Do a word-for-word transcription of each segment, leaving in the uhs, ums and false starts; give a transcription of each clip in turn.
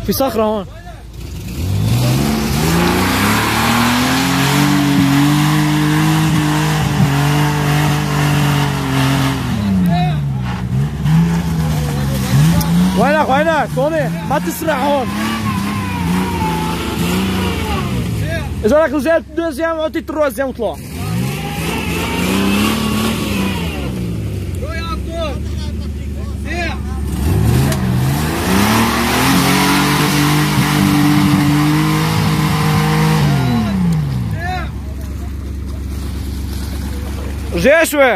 في صخرة هون. وينك وينك؟ هون ما تسرع هون. إذا بدك نزلت دوزيام أعطيك الروزيام وطلع. رجع شوي.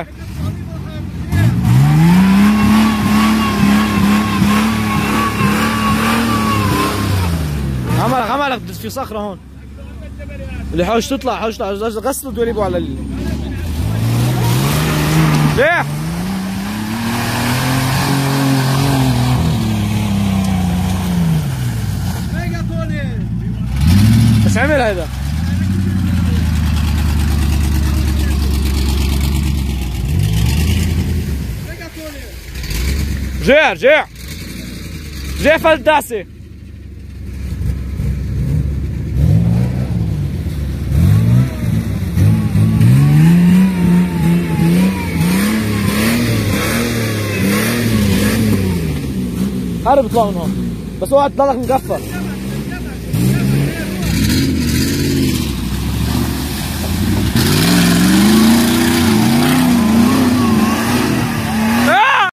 عملك عملك في صخرة هون. اللي حاوش تطلع حاوش تطلع غسلوا دوليبوا على ال ليه؟ بس عمل هيدا. رجع رجع رجع فلداسة. هذا بيطلع من هون بس اوعى تضلك مقفل.